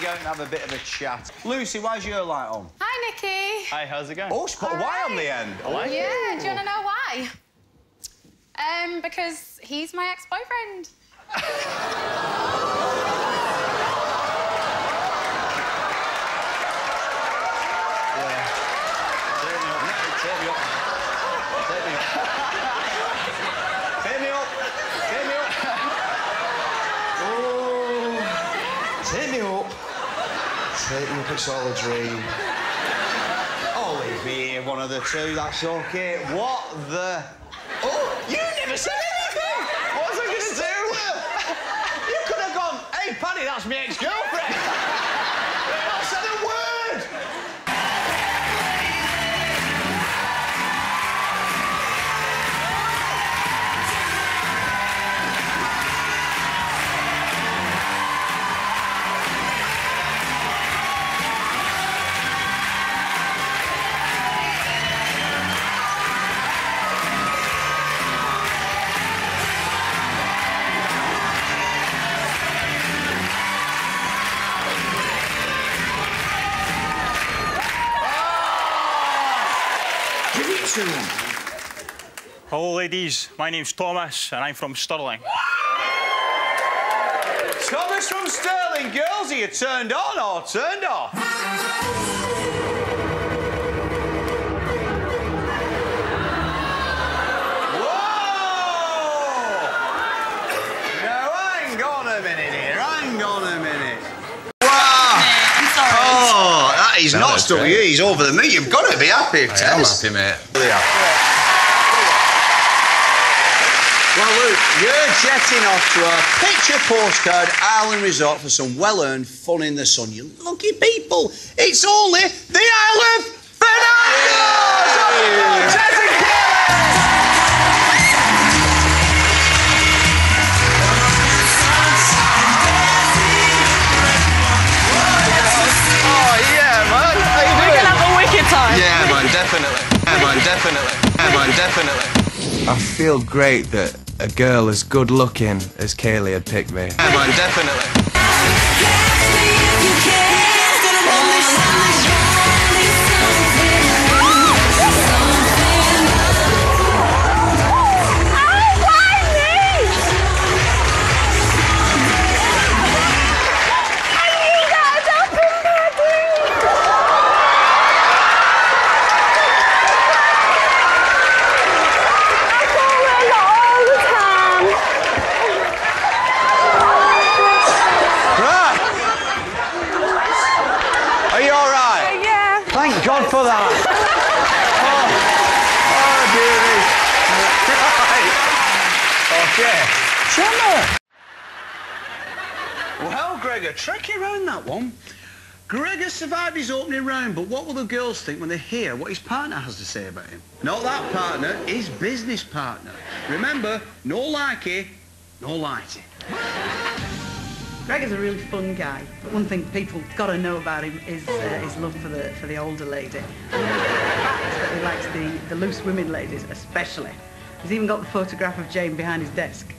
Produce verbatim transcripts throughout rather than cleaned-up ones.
go and have a bit of a chat. Lucy, why's your light on? Hi, Nikki. Hi, how's it going? Oh, she put a Y on the end. I like Yeah, it. do you want to know why? Um, because he's my ex-boyfriend. Take me up. Take me up, it's all a dream. Oh, leave me here, one of the two, that's okay. What the... Oh, you never said anything! What was I going to do? You could have gone, hey, Paddy, that's my ex-girlfriend. Not said a word! Hello, ladies. My name's Thomas, and I'm from Stirling. Thomas from Stirling. Girls, are you turned on or turned off? Whoa! No, hang on a minute here. Hang on a minute. Wow! I'm sorry. Oh, that is No, not that's stuck great. you. He's over the moon. You've got to be happy, I am Tess. happy, mate. Yeah. Well, Luke, you're jetting off to a picture postcard island resort for some well-earned fun in the sun. You lucky people. It's only the Isle of Fernando! Yeah. Tess and Oh, yeah, man. How you doing? We're gonna have a wicked time. Yeah, man, definitely. Yeah, man, definitely. Yeah, man, definitely. I feel great that a girl as good looking as Kaylee had picked me. Yeah, man, definitely. Thank God for that. Oh, oh dearie. Right. OK. Gemma. Well, Gregor, tricky round that one. Gregor survived his opening round, but what will the girls think when they hear what his partner has to say about him? Not that partner, his business partner. Remember, no likey, no lighty. Gregor's a really fun guy, but one thing people got to know about him is uh, his love for the for the older lady. And the fact that he likes the, the loose women ladies especially. He's even got the photograph of Jane behind his desk.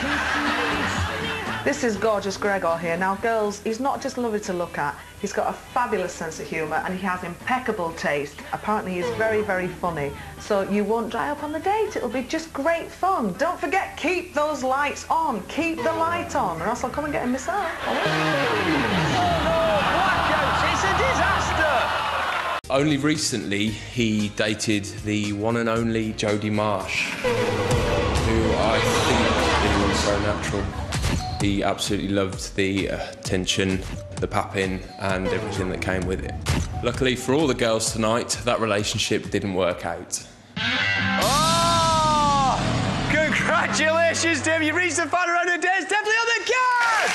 This is gorgeous Gregor here. Now, girls, he's not just lovely to look at, he's got a fabulous sense of humour and he has impeccable taste. Apparently, he's very, very funny. So you won't dry up on the date. It'll be just great fun. Don't forget, keep those lights on. Keep the light on, or else I'll come and get him myself. Oh, no, blackouts, it's a disaster! Only recently, he dated the one and only Jodie Marsh, who I think is so natural. He absolutely loved the attention, the papping and everything that came with it. Luckily for all the girls tonight, that relationship didn't work out. Oh! Congratulations, Tim! You reached the final round of the day. It's definitely on the card!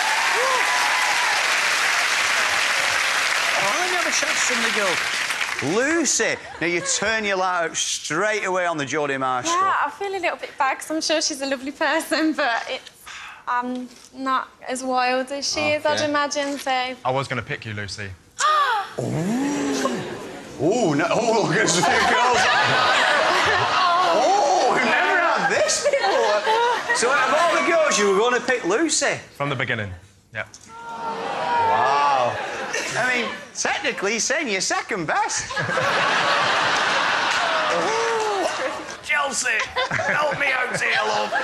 Oh, let me have a chat to some of the girls. Lucy, now you turn your light out straight away on the Jodie Marsh Yeah, stuff. I feel a little bit bad because I'm sure she's a lovely person, but it's um, not as wild as she Oh, is, I'd yeah. imagine, so... I was going to pick you, Lucy. Ooh, no, oh, look at the girls. Oh, we've never had this before. So out of all the girls, you were going to pick Lucy? From the beginning, yeah. Wow. Technically, he's saying you're second best. Ooh. Chelsea, help me out here, love.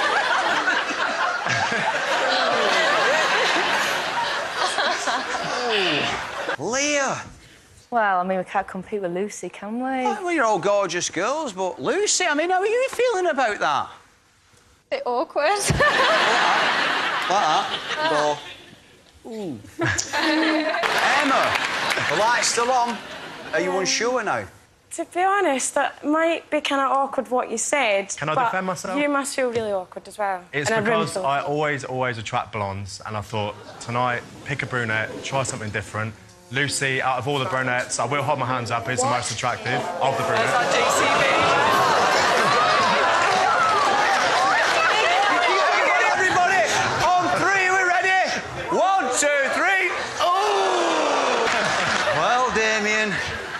Leah. Well, I mean, we can't compete with Lucy, can we? Well, you're all gorgeous girls, but Lucy, I mean, how are you feeling about that? A bit awkward. Like that? Go. Ooh. Emma, the light's still on. Are you unsure now? To be honest, that might be kind of awkward what you said. Can I but defend myself? You must feel really awkward as well. It's in a room because full of I people. always, always attract blondes, and I thought, tonight, pick a brunette, try something different. Lucy, out of all the brunettes, I will hold my hands up, is the most attractive of the brunettes. Everybody, on three, we're ready? One, two, three. Oh! Well, Damien.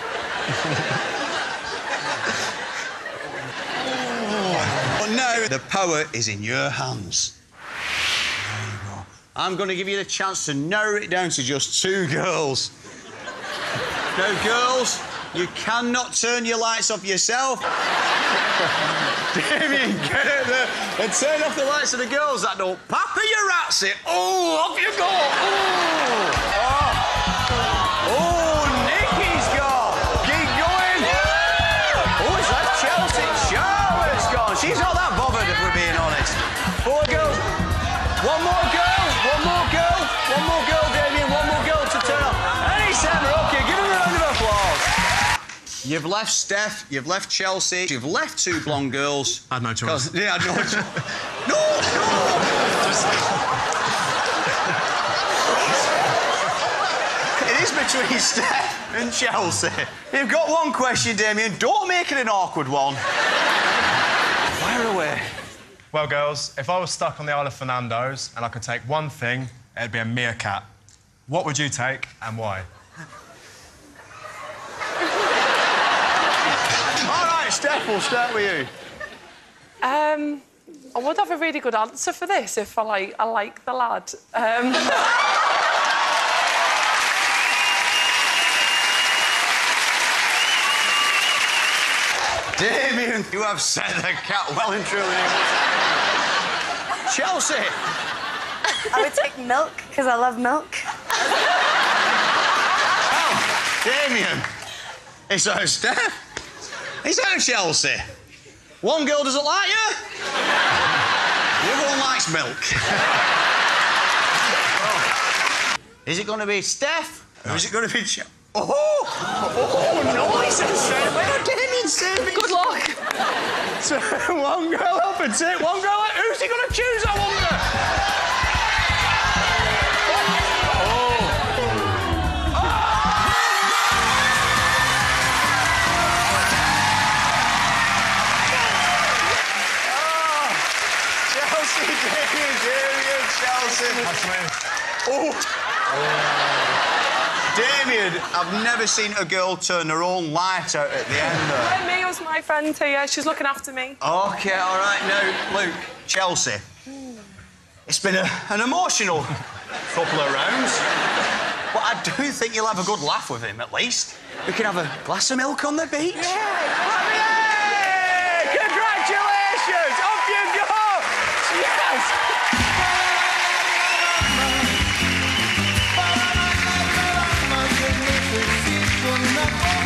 But now the power is in your hands. There you go. I'm going to give you the chance to narrow it down to just two girls. Now, girls, you cannot turn your lights off yourself. Damien, get out there and turn off the lights of the girls that don't. Papa, you rats it. Oh, off you go. Oh, oh. Oh, Nikki's gone. Keep going. Oh, it's that Chelsea. Charlotte's gone. She's not that bothered, if we're being honest. Four girls. One more girl. One more girl. One more girl, Damien. One more girl to turn off. Any Emma, OK, give him a round of applause. You've left Steph, you've left Chelsea, you've left two blonde girls. I had no choice. Yeah, I had no choice. No, no! It is between Steph and Chelsea. You've got one question, Damien. Don't make it an awkward one. Fire away. Well, girls, if I was stuck on the Isle of Fernando's and I could take one thing, it'd be a meerkat. What would you take and why? All right, Steph, we'll start with you. Um, I would have a really good answer for this if I like I like the lad. Um... Damien, you have set the cat well and truly. Chelsea. I would take milk, because I love milk. Oh, Damien. It's our Steph. It's our Chelsea. One girl doesn't like you. The other one likes milk. Oh. Is it going to be Steph? Or is it going to be Chelsea? Oh! Oh, nice and safe. Where are Damien saving? Good luck. So, one girl up and take one girl out. Who's he going to choose, I wonder? Oh. Damien, I've never seen a girl turn her own light out at the end there. Yeah, me was my friend here. She's looking after me. OK, all right. Now, Luke, Chelsea. It's been a, an emotional couple of rounds. But I do think you'll have a good laugh with him, at least. We can have a glass of milk on the beach. Yeah. Yay! Congratulations! Off you go! Yes! Magnificent.